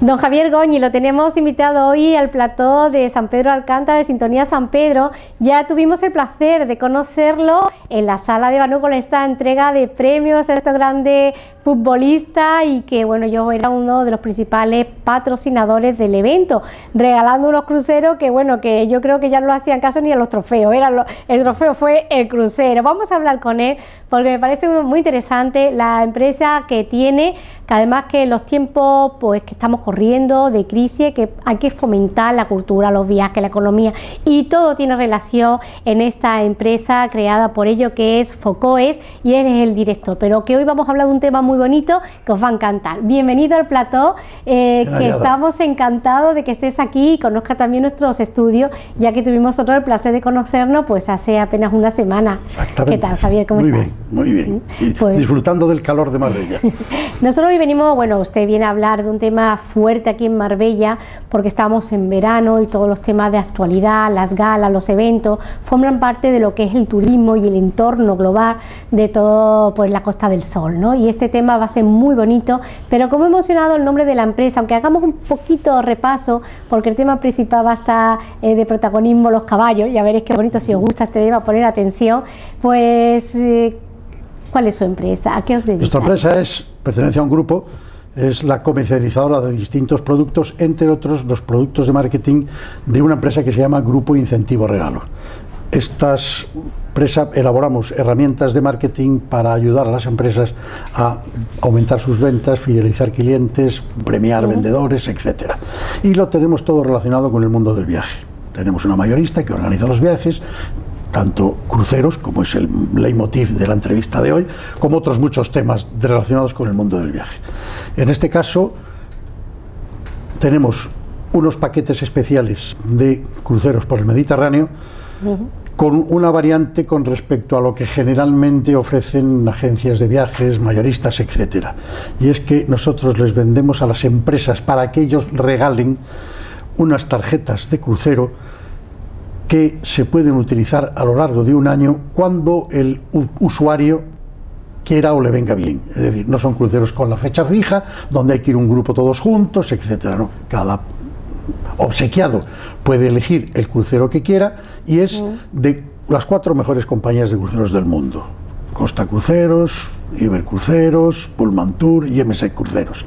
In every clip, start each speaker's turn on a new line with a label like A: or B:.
A: Don Javier Goñi, lo tenemos invitado hoy al plató de San Pedro Alcántara, de Sintonía San Pedro. Ya tuvimos el placer de conocerlo en la sala de Banú con esta entrega de premios a este grande futbolista y que, bueno, yo era uno de los principales patrocinadores del evento, regalando unos cruceros que, bueno, que yo creo que ya no lo hacían caso ni a los trofeos, el trofeo fue el crucero. Vamos a hablar con él porque me parece muy interesante la empresa que tiene, que además que en los tiempos pues que estamos corriendo de crisis, que hay que fomentar la cultura, los viajes, la economía, y todo tiene relación en esta empresa creada por ello, que es Focoes, y él es el director, pero que hoy vamos a hablar de un tema muy bonito que os va a encantar. Bienvenido al plató, que estamos encantados de que estés aquí y conozca también nuestros estudios, ya que tuvimos nosotros el placer de conocernos pues hace apenas una semana.
B: Exactamente.
A: ¿Qué tal, Javier? ¿Cómo estás?
B: Muy bien.
A: Pues,
B: disfrutando del calor de Marbella.
A: Nosotros hoy venimos, bueno, usted viene a hablar de un tema fuerte aquí en Marbella, porque estamos en verano y todos los temas de actualidad, las galas, los eventos, forman parte de lo que es el turismo y el entorno global de todo pues la Costa del Sol, ¿no? Y este tema va a ser muy bonito, pero como he mencionado el nombre de la empresa, aunque hagamos un poquito repaso, porque el tema principal va a estar de protagonismo los caballos, ya veréis qué bonito, si os gusta este tema, poner atención, pues ¿cuál es su empresa? ¿A qué os dedicáis?
B: Nuestra empresa pertenece a un grupo, es la comercializadora de distintos productos, entre otros los productos de marketing de una empresa que se llama Grupo Incentivo Regalo. Estas empresas elaboramos herramientas de marketing para ayudar a las empresas a aumentar sus ventas, fidelizar clientes, premiar vendedores, etcétera. Y lo tenemos todo relacionado con el mundo del viaje. Tenemos una mayorista que organiza los viajes, tanto cruceros, como es el leitmotiv de la entrevista de hoy, como otros muchos temas relacionados con el mundo del viaje. En este caso, tenemos unos paquetes especiales de cruceros por el Mediterráneo, con una variante con respecto a lo que generalmente ofrecen agencias de viajes, mayoristas, etcétera. Y es que nosotros les vendemos a las empresas para que ellos regalen unas tarjetas de crucero que se pueden utilizar a lo largo de un año cuando el usuario quiera o le venga bien. Es decir, no son cruceros con la fecha fija, donde hay que ir un grupo todos juntos, etcétera. No, cada obsequiado puede elegir el crucero que quiera y es de las 4 mejores compañías de cruceros del mundo: Costa Cruceros, Ibercruceros, Pullman Tour y MSC Cruceros.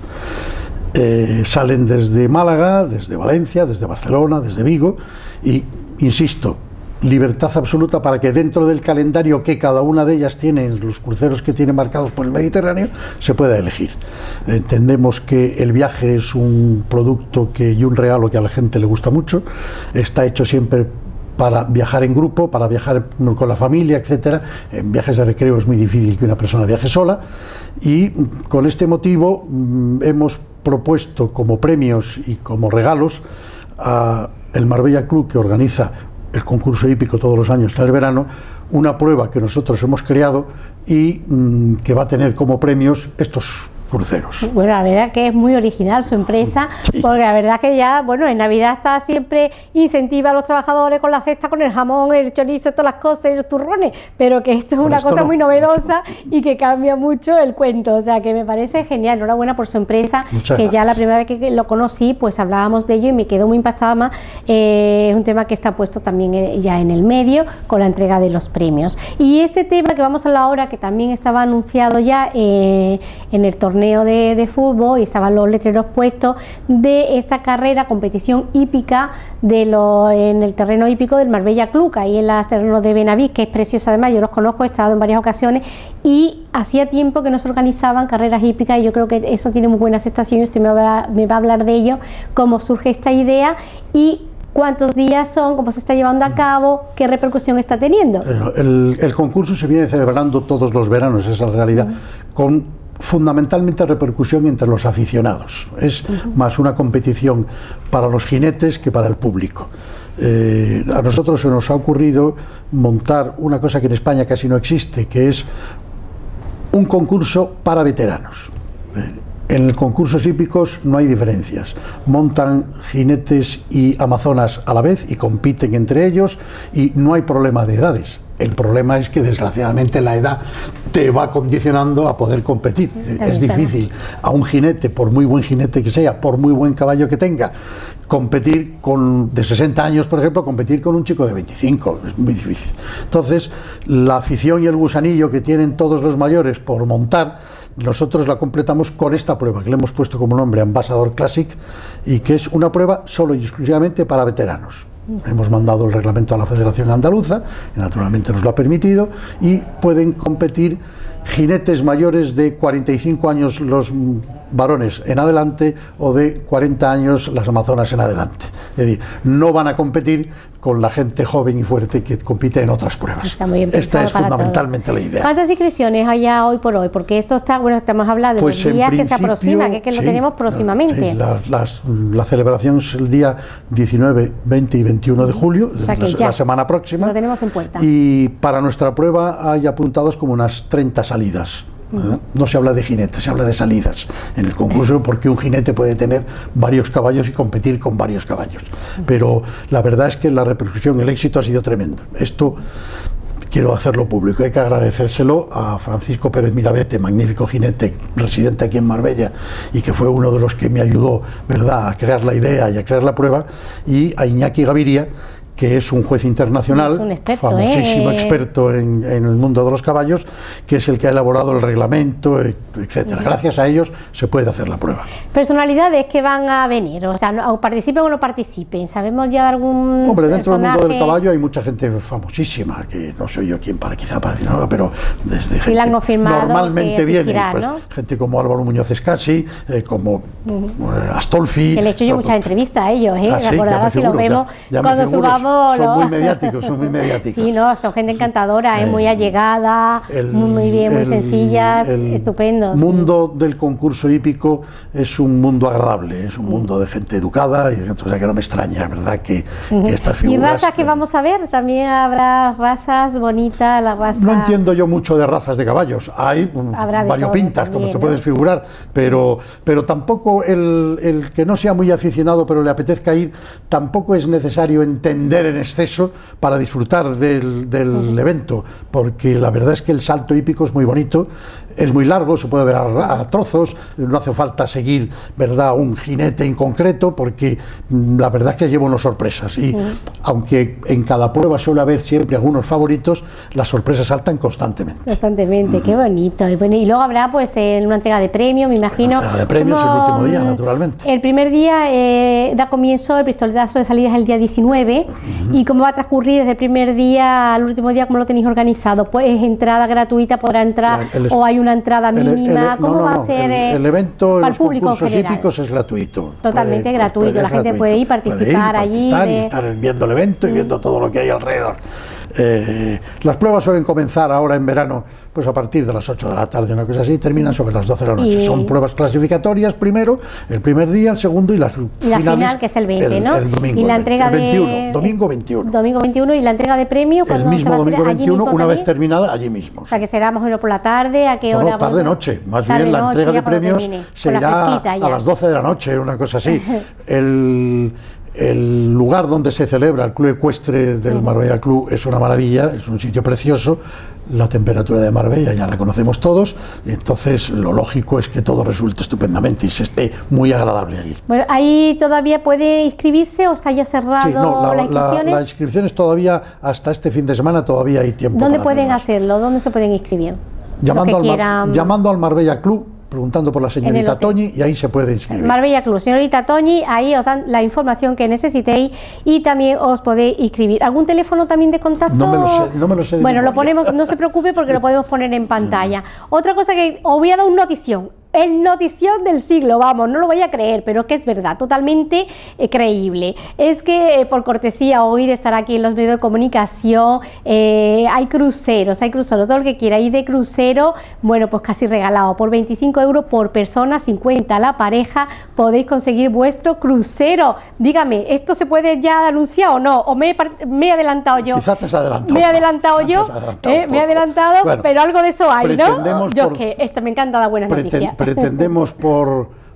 B: Salen desde Málaga, desde Valencia, desde Barcelona, desde Vigo y, insisto, libertad absoluta para que dentro del calendario que cada una de ellas tiene, los cruceros que tiene marcados por el Mediterráneo, se pueda elegir. Entendemos que el viaje es un producto y un regalo que a la gente le gusta mucho, está hecho siempre para viajar en grupo, para viajar con la familia, etcétera. En viajes de recreo es muy difícil que una persona viaje sola y con este motivo hemos propuesto como premios y como regalos a el Marbella Club, que organiza el concurso hípico todos los años en el verano, una prueba que nosotros hemos creado y que va a tener como premios estos cruceros.
A: Bueno, la verdad que es muy original su empresa, sí, porque la verdad que ya, bueno, en Navidad está siempre incentiva a los trabajadores con la cesta, con el jamón, el chorizo, todas las cosas y los turrones, pero que esto es una cosa muy novedosa y que cambia mucho el cuento, o sea que me parece genial. Enhorabuena por su empresa. Muchas gracias. Ya la primera vez que lo conocí pues hablábamos de ello y me quedó muy impactada más. Es un tema que está puesto también ya en el medio con la entrega de los premios. Y este tema que vamos a hablar ahora, que también estaba anunciado ya en el torneo de fútbol y estaban los letreros puestos de esta carrera, competición hípica en el terreno hípico del Marbella Club, ahí en los terrenos de Benavís, que es precioso además, yo los conozco, he estado en varias ocasiones y hacía tiempo que no se organizaban carreras hípicas y yo creo que eso tiene muy buena aceptación y usted me va a hablar de ello, cómo surge esta idea y cuántos días son, cómo se está llevando a cabo, qué repercusión está teniendo.
B: El concurso se viene celebrando todos los veranos, esa es la realidad, con fundamentalmente repercusión entre los aficionados. Es más una competición para los jinetes que para el público. A nosotros se nos ha ocurrido montar una cosa que en España casi no existe, que es un concurso para veteranos. En concursos hípicos no hay diferencias, montan jinetes y amazonas a la vez y compiten entre ellos y no hay problema de edades. El problema es que desgraciadamente la edad te va condicionando a poder competir. Es difícil a un jinete, por muy buen jinete que sea, por muy buen caballo que tenga, competir de 60 años, por ejemplo, competir con un chico de 25, es muy difícil. Entonces, la afición y el gusanillo que tienen todos los mayores por montar, nosotros la completamos con esta prueba, que le hemos puesto como nombre Ambassador Classic, y que es una prueba solo y exclusivamente para veteranos. Hemos mandado el reglamento a la Federación Andaluza, que naturalmente nos lo ha permitido, y pueden competir jinetes mayores de 45 años los varones en adelante o de 40 años las amazonas en adelante. Es decir, no van a competir con la gente joven y fuerte que compite en otras pruebas.
A: Está muy bien.
B: Esta es fundamentalmente la idea.
A: ¿Cuántas inscripciones hay ya hoy por hoy? Porque esto está, bueno, estamos hablando de los días que se aproxima, que lo tenemos próximamente.
B: Sí, la celebración es el día 19, 20 y 21 de julio,
A: o sea
B: la semana próxima.
A: Lo tenemos en cuenta.
B: Y para nuestra prueba hay apuntados como unas 30 salidas. No se habla de jinetes, se habla de salidas en el concurso, porque un jinete puede tener varios caballos y competir con varios caballos. Pero la verdad es que la repercusión, el éxito ha sido tremendo. Esto quiero hacerlo público, hay que agradecérselo a Francisco Pérez Mirabete, magnífico jinete residente aquí en Marbella y que fue uno de los que me ayudó, ¿verdad?, a crear la idea y a crear la prueba, y a Iñaki Gaviria, que es un juez internacional, un experto, famosísimo experto en el mundo de los caballos, que es el que ha elaborado el reglamento, etcétera. Gracias a ellos se puede hacer la prueba.
A: Personalidades que van a venir, o sea, o participen o no participen, ¿sabemos ya de algún
B: Hombre, dentro
A: personaje?
B: del mundo del caballo hay mucha gente famosísima, que no soy yo quien quizá para decir nada, pero desde
A: sí, gente
B: normalmente vienen, pues, ¿no? Gente como Álvaro Muñoz Escasi, como Astolfi.
A: Que le he hecho yo muchas entrevistas a ellos,
B: sí,
A: recordarás si los vemos cuando subamos.
B: Son muy mediáticos, son muy mediáticos.
A: Sí, no, son gente encantadora, muy allegada, muy bien, muy sencillas, estupendos.
B: El mundo del concurso hípico es un mundo agradable, es un mundo de gente educada, y o sea que no me extraña, ¿verdad?, que estas figuras...
A: ¿Y razas que vamos a ver? También habrá razas bonitas, la raza...
B: No entiendo yo mucho de razas de caballos, hay variopintas, como te puedes figurar, pero tampoco el que no sea muy aficionado pero le apetezca ir, tampoco es necesario entender en exceso para disfrutar del evento, porque la verdad es que el salto hípico es muy bonito, es muy largo, se puede ver a trozos, no hace falta seguir, ¿verdad?, un jinete en concreto, porque la verdad es que lleva unas sorpresas, y aunque en cada prueba suele haber siempre algunos favoritos, las sorpresas saltan constantemente.
A: Constantemente, qué bonito. Y, bueno, y luego habrá pues una entrega de premios, me imagino.
B: Una entrega de premios el último día, naturalmente.
A: El primer día da comienzo, el pistoletazo de salida es el día 19, y cómo va a transcurrir desde el primer día al último día, ¿cómo lo tenéis organizado? Pues es entrada gratuita, podrá entrar, o hay una entrada mínima, ¿cómo va a ser?
B: El evento en los concursos hípicos es gratuito.
A: Totalmente gratuito, la gente puede ir, participar allí.
B: Y estar viendo el evento y viendo todo lo que hay alrededor. Las pruebas suelen comenzar ahora en verano, pues a partir de las 8 de la tarde, una cosa así, y terminan sobre las 12 de la noche. Son pruebas clasificatorias primero, el primer día, el segundo y la
A: final, que es el 20, ¿no?
B: El domingo,
A: y la entrega
B: el 21, domingo 21.
A: Domingo 21, y la entrega de premio,
B: el mismo domingo 21, una vez terminada, allí mismo.
A: O sea, que será más o menos por la tarde, ¿a qué hora?
B: No, tarde-noche, más bien la entrega de premios se irá a las 12 de la noche, una cosa así. El lugar donde se celebra el Club Ecuestre del Marbella Club es una maravilla, es un sitio precioso. La temperatura de Marbella ya la conocemos todos, y entonces lo lógico es que todo resulte estupendamente y se esté muy agradable allí.
A: Bueno, ¿ahí todavía puede inscribirse o está ya cerrado?
B: Sí, no,
A: las inscripciones?
B: las inscripciones todavía, hasta este fin de semana, todavía hay tiempo.
A: ¿Dónde pueden hacerlo? ¿Dónde se pueden inscribir?
B: Llamando al Marbella Club, preguntando por la señorita Toñi, y ahí se puede inscribir.
A: Marbella Club, señorita Toñi, ahí os dan la información que necesitéis y también os podéis inscribir. ¿Algún teléfono también de contacto?
B: No me lo sé.
A: Bueno, lo ponemos, no se preocupe porque lo podemos poner en pantalla. Otra cosa que os voy a dar una notición. El notición del siglo, vamos, no lo voy a creer, pero que es verdad, totalmente creíble. Es que por cortesía hoy de estar aquí en los medios de comunicación, hay cruceros, todo lo que quiera ir de crucero, bueno, pues casi regalado, por 25 euros por persona, 50 la pareja, podéis conseguir vuestro crucero. Dígame, ¿esto se puede ya anunciar o no? ¿O me he adelantado yo?
B: Quizás te has adelantado.
A: Me he adelantado yo, me he adelantado, bueno, pero algo de eso hay, ¿no? Yo que esto me encanta, la buena noticia.
B: Pretendemos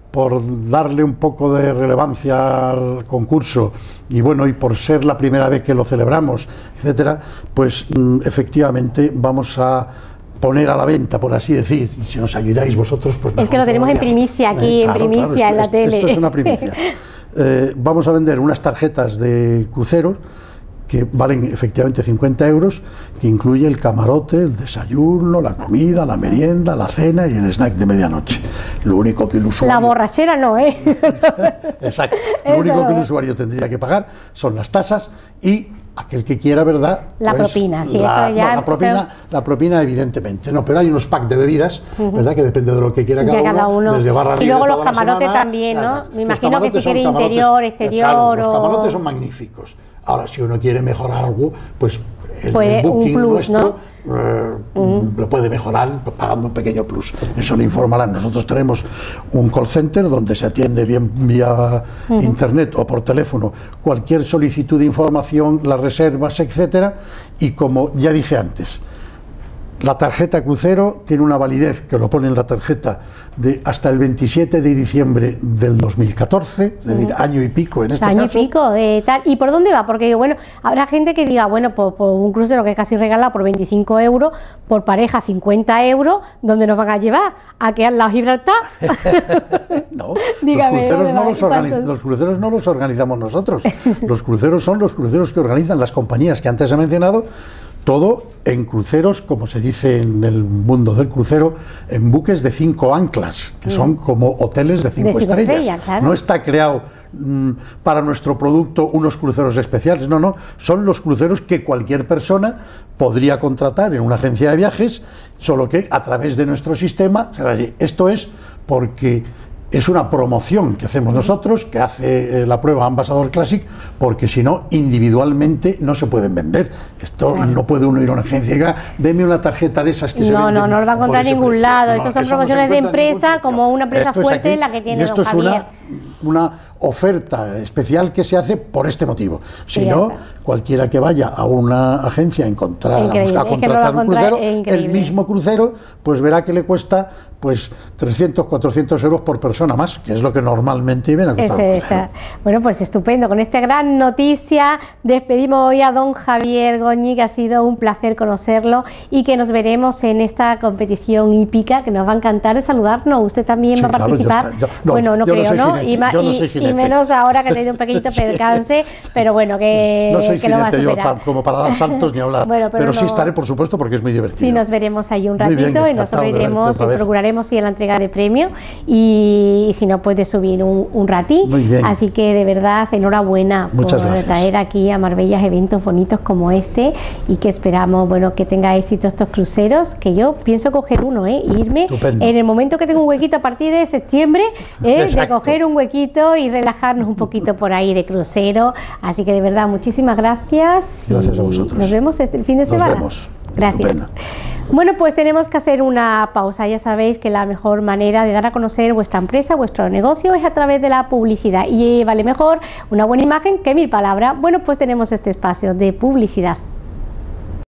B: por darle un poco de relevancia al concurso y bueno, y por ser la primera vez que lo celebramos, etcétera, pues efectivamente vamos a poner a la venta, por así decir, y si nos ayudáis vosotros, pues mejor.
A: Es que lo tenemos
B: todavía.
A: En primicia aquí, en primicia, en la tele.
B: Esto es una primicia. Vamos a vender unas tarjetas de cruceros que valen efectivamente 50 euros, que incluye el camarote, el desayuno, la comida, la merienda, la cena y el snack de medianoche. Lo único que el usuario...
A: La borrachera no, ¿eh?
B: Exacto. Lo único que el usuario tendría que pagar son las tasas y aquel que quiera, ¿verdad?
A: La
B: pues,
A: propina, sí, eso ya...
B: No, la propina evidentemente, no, pero hay unos packs de bebidas, ¿verdad? Que depende de lo que quiera cada uno, desde barra libre.
A: Y luego los
B: toda
A: camarotes
B: semana,
A: también, ¿no?
B: Claro,
A: Me imagino que si quiere interior, exterior...
B: Claro, los camarotes son magníficos. Ahora, si uno quiere mejorar algo, pues el booking
A: plus,
B: nuestro, ¿no? Lo puede mejorar pagando un pequeño plus. Eso le informarán. Nosotros tenemos un call center donde se atiende bien vía internet o por teléfono cualquier solicitud de información, las reservas, etcétera. Y como ya dije antes, la tarjeta crucero tiene una validez, que lo pone en la tarjeta, de hasta el 27 de diciembre del 2014, es decir, año y pico en este caso.
A: Año y pico, tal. ¿Y por dónde va? Porque, bueno, habrá gente que diga, bueno, por un crucero que es casi regalado por 25 euros, por pareja 50 euros, ¿dónde nos van a llevar? ¿A qué al lado Gibraltar?
B: No,
A: Dígame,
B: los cruceros no los organizamos nosotros. Los cruceros son los cruceros que organizan las compañías que antes he mencionado, todo en cruceros, como se dice en el mundo del crucero, en buques de 5 anclas, que son como hoteles de 5 estrellas. Claro. No está creado para nuestro producto unos cruceros especiales, no, son los cruceros que cualquier persona podría contratar en una agencia de viajes, solo que a través de nuestro sistema. Esto es porque es una promoción que hacemos nosotros, que hace la prueba Ambassador Classic, porque si no, individualmente no se pueden vender. Esto no puede uno ir a una agencia y diga, deme una tarjeta de esas que se venden.
A: No lo va a encontrar en ningún lado. Estas son promociones de empresa, como una empresa fuerte en la que tiene don Javier.
B: Una oferta especial que se hace por este motivo. Si no, cualquiera que vaya a una agencia a contratar un crucero, el mismo crucero, pues verá que le cuesta pues 300, 400 euros por persona más, que es lo que normalmente viene a costar un crucero.
A: Bueno, pues estupendo. Con esta gran noticia despedimos hoy a don Javier Goñi, que ha sido un placer conocerlo y que nos veremos en esta competición hípica, que nos va a encantar de saludarnos. Usted también va a participar. Bueno, no creo, ¿no? Y menos ahora que ha tenido un pequeñito percance, pero bueno, que
B: no soy
A: que lo va a
B: jinete
A: superar.
B: yo como para dar saltos ni hablar,
A: bueno,
B: pero sí estaré, por supuesto, porque es muy divertido.
A: Sí, nos veremos ahí un ratito
B: bien,
A: y nosotros iremos y procuraremos ir a la entrega de premio y si no puede subir un ratín.
B: Muy bien.
A: Así que de verdad, enhorabuena por traer aquí a Marbella eventos bonitos como este y que esperamos, bueno, que tenga éxito estos cruceros, que yo pienso coger uno, e irme
B: Estupendo.
A: En el momento que tengo un huequito a partir de septiembre, de coger un huequito y relajarnos un poquito por ahí de crucero. Así que de verdad, muchísimas gracias.
B: Gracias a vosotros.
A: Nos vemos el fin de semana.
B: Nos vemos.
A: Gracias.
B: Estupendo.
A: Bueno, pues tenemos que hacer una pausa. Ya sabéis que la mejor manera de dar a conocer vuestra empresa, vuestro negocio, es a través de la publicidad. Y vale mejor una buena imagen que 1000 palabras. Bueno, pues tenemos este espacio de publicidad.